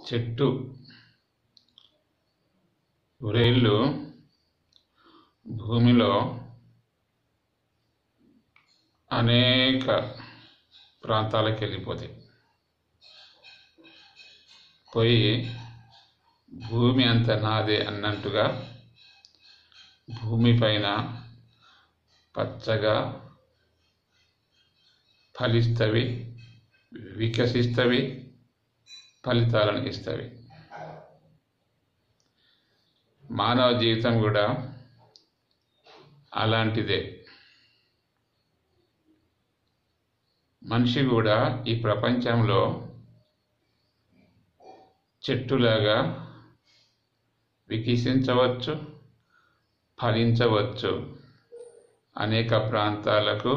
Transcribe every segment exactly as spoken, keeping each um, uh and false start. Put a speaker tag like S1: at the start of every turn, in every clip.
S1: చెట్టు వ్రేళ్ళు భూమిలో అనేక ప్రాంతాలకు వెళ్ళిపోతాయి. పోయి భూమి అంత నాదే అన్నట్టుగా భూమిపైన పచ్చగా ఫలిస్తవి, వికసిస్తవి, ఫలితాలను ఇస్తవి. మానవ జీవితం కూడా అలాంటిదే. మనిషి కూడా ఈ ప్రపంచంలో చెట్టులాగా వికసించవచ్చు, ఫలించవచ్చు, అనేక ప్రాంతాలకు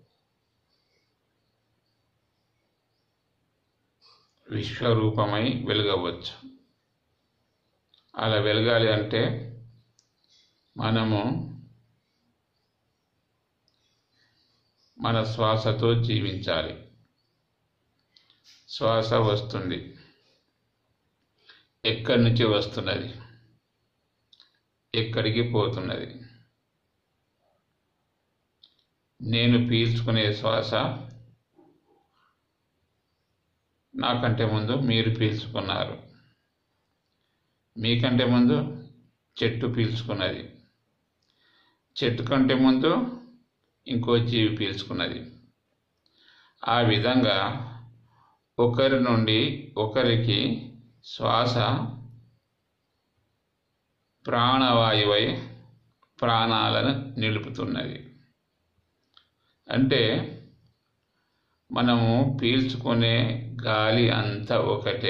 S1: విశ్వరూపమై వెలగవచ్చు. అలా వెలగాలి అంటే మనము మన శ్వాసతో జీవించాలి. శ్వాస వస్తుంది, ఎక్కడి నుంచి వస్తున్నది, ఎక్కడికి పోతున్నది. నేను పీల్చుకునే శ్వాస నాకంటే ముందు మీరు పీల్చుకున్నారు, మీకంటే ముందు చెట్టు పీల్చుకున్నది, చెట్టు కంటే ముందు ఇంకో జీవి పీల్చుకున్నది. ఆ విధంగా ఒకరి నుండి ఒకరికి శ్వాస ప్రాణవాయువై ప్రాణాలను నిలుపుతున్నది. అంటే మనము పీల్చుకునే గాలి అంతా ఒకటే,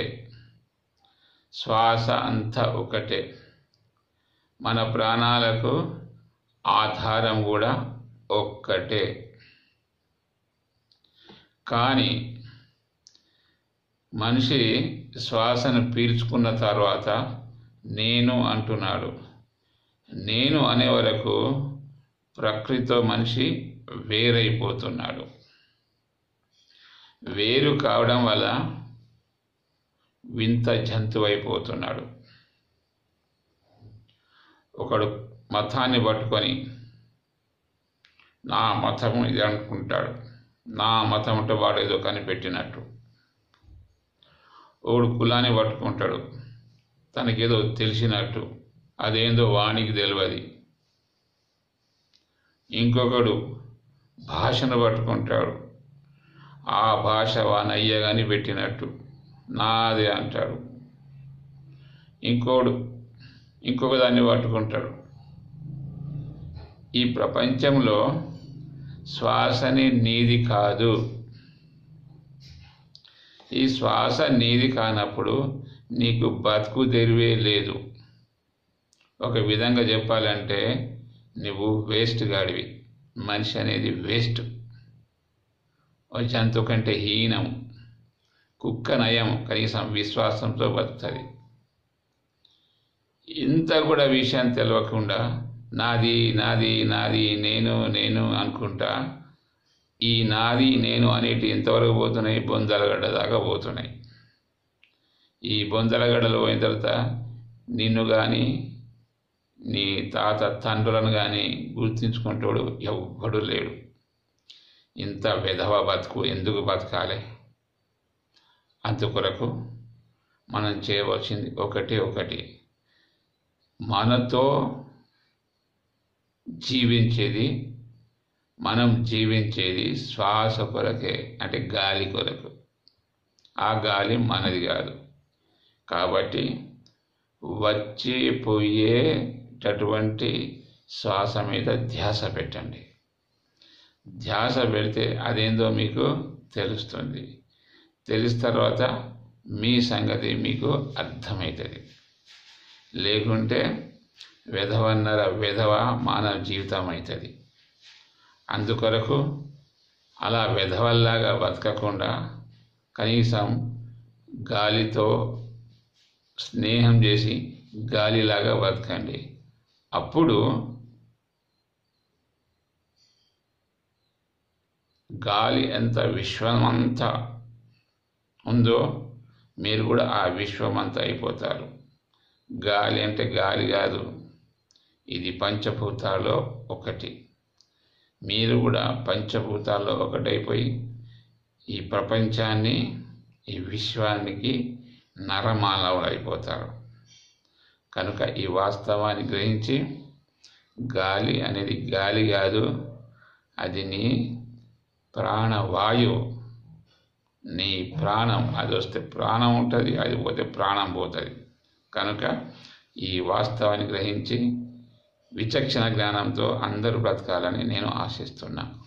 S1: శ్వాస అంతా ఒకటే, మన ప్రాణాలకు ఆధారం కూడా ఒక్కటే. కానీ మనిషి శ్వాసను పీల్చుకున్న తర్వాత నేను అంటున్నాడు. నేను అనే వరకు ప్రకృతితో మనిషి వేరైపోతున్నాడు. వేరు కావడం వల్ల వింత జంతువైపోతున్నాడు. ఒకడు మతాన్ని పట్టుకొని నా మతం ఇది అనుకుంటాడు. నా మతం అంటే వాడు ఏదో కనిపెట్టినట్టు. ఒకడు కులాన్ని పట్టుకుంటాడు, తనకేదో తెలిసినట్టు, అదేందో వానికి తెలియదు. ఇంకొకడు భాషను పట్టుకుంటాడు, ఆ భాష వానయ్య కానీ పెట్టినట్టు నాదే అంటాడు. ఇంకోడు ఇంకొక దాన్ని పట్టుకుంటాడు. ఈ ప్రపంచంలో శ్వాసని నీది కాదు. ఈ శ్వాస నీది కానప్పుడు నీకు బతుకు తెరివే లేదు. ఒక విధంగా చెప్పాలంటే నువ్వు వేస్ట్ గాడివి. మనిషి అనేది వేస్ట్, జంతువు కంటే హీనం. కుక్క నయం, కనీసం విశ్వాసంతో బతుకుతుంది. ఇంత కూడా విషయం తెలియకుండా నాది నాది నాది నేను నేను అనుకుంటా ఈ నాది నేను అనేటి ఎంతవరకు పోతున్నాయి? బొందలగడ్డ దాకా పోతున్నాయి. ఈ బొందలగడ్డలు పోయిన తర్వాత నిన్ను కానీ నీ తాత తండ్రులను కానీ గుర్తించుకుంటాడు ఎవ్వడు లేడు. ఇంత విధవ బతుకు ఎందుకు బతకాలి? అందుకొరకు మనం చేయవలసింది ఒకటి ఒకటి మనతో జీవించేది, మనం జీవించేది శ్వాస కొరకే, అంటే గాలి కొరకు. ఆ గాలి మనది కాదు. కాబట్టి వచ్చి పోయేటటువంటి శ్వాస మీద ధ్యాస పెట్టండి. ధ్యాస పెడితే అదేందో మీకు తెలుస్తుంది. తెలిసిన తర్వాత మీ సంగతి మీకు అర్థమవుతుంది. లేకుంటే విధవన్నర విధవ మానవ జీవితం అవుతుంది. అందుకొరకు అలా విధవల్లాగా బతకకుండా కనీసం గాలితో స్నేహం చేసి గాలిలాగా బతకండి. అప్పుడు గాలి ఎంత విశ్వమంతా ఉందో మీరు కూడా ఆ విశ్వమంతా అయిపోతారు. గాలి అంటే గాలి కాదు, ఇది పంచభూతాల్లో ఒకటి. మీరు కూడా పంచభూతాల్లో ఒకటైపోయి ఈ ప్రపంచాన్ని, ఈ విశ్వానికి నరమానవులు అయిపోతారు. కనుక ఈ వాస్తవాన్ని గ్రహించి గాలి అనేది గాలి కాదు, అది నీ ప్రాణవాయువు, నీ ప్రాణం. అది వస్తే ప్రాణం ఉంటుంది, అది పోతే ప్రాణం పోతుంది. కనుక ఈ వాస్తవాన్ని గ్రహించి విచక్షణ జ్ఞానంతో అందరూ బ్రతకాలని నేను ఆశిస్తున్నా.